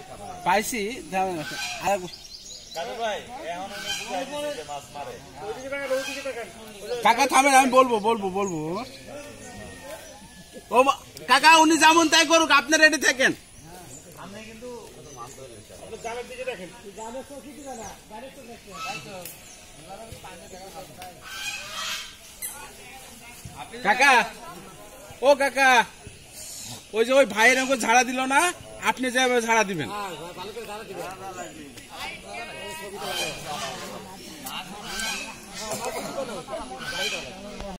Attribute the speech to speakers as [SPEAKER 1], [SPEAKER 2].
[SPEAKER 1] পাইছি কাকা থামেন, আমি বলবো বলবো বলবো। ও কাকা উনি যেমন তাই করুক, আপনি রেডি থাকেন। কাকা ও কাকা, ওই যে ওই ভাইয়ের আমাকে ঝাড়া দিল না, আপনি যেভাবে ঝাড়া দিবেন।